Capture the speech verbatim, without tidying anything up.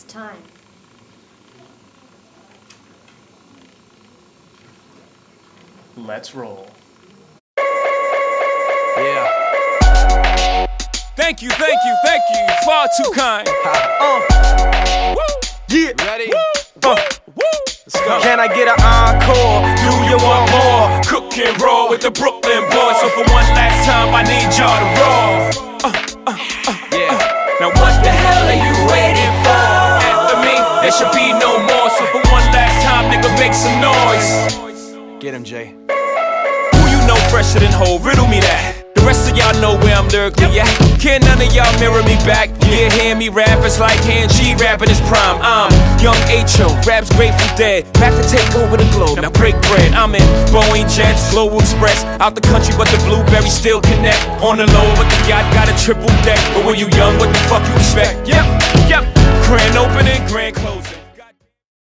It's time. Let's roll. Yeah. Thank you, thank you, thank you. Far too kind. Uh. Woo. Yeah. Ready? Woo. Woo. Let's go. Can I get an encore? Do you want more? Cook and roll with the Brooklyn boys. So for one last time, I need y'all to roll. Uh, uh, uh, Yeah. Now what the hell are you waiting for? After me, there should be no more. So for one last time, nigga, make some noise. Get him, Jay. Who you know fresher than Ho? Riddle me that. The rest of y'all know where I'm lyrically at. Can none of y'all mirror me back? Yeah, hear me rap, it's like hand G rapping his prime. I'm young H O, raps Grateful Dead, back to take over the globe. Now break bread, I'm in Boeing Jets, Global Express. Out the country, but the blueberries still connect. On the low, but the yacht got a triple deck. But when you young, what the fuck you expect? Yeah,